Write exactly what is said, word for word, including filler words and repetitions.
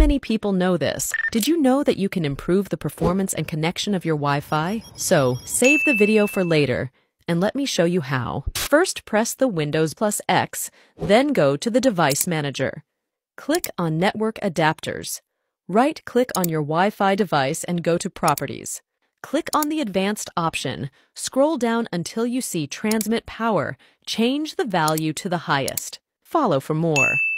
many people know this. Did you know that you can improve the performance and connection of your Wi-Fi? So, save the video for later, and let me show you how. First, press the Windows plus X, then go to the Device Manager. Click on Network Adapters. Right-click on your Wi-Fi device and go to Properties. Click on the Advanced option. Scroll down until you see Transmit Power. Change the value to the highest. Follow for more.